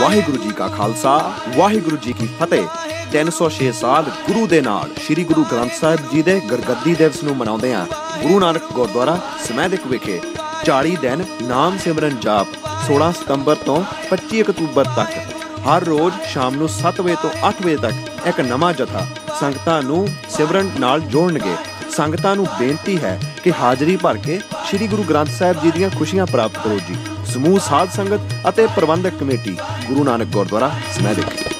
वाहिगुरु जी का खालसा वाहिगुरु जी की फतेह। 306 साल गुरु दे नाल श्री गुरु ग्रंथ साहिब जी दे गुरगद्दी दिवस नूं मनाउंदे हां। गुरु नानक गुरद्वारा समैधिक विखे 40 दिन नाम सिमरन जाप 16 सितंबर तो 25 अक्तूबर तक हर रोज़ शाम नूं 7 बजे तो 8 बजे तक एक नवां जथा संगतां नूं सिमरन नाल जोड़नगे। संगतां नूं बेनती है कि हाज़री भर के श्री गुरु ग्रंथ साहिब जी दीआं खुशियां प्राप्त करो जी। समूह साध संगत अते प्रबंधक कमेटी गुरु नानक गुरद्वारा समैधिक।